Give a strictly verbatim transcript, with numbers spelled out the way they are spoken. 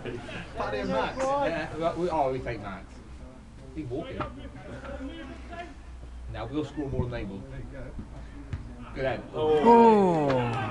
Paddy and Max. Yeah, well, we, oh, we take Max. He's walking. Now we'll score more than they will. Good end. Oh.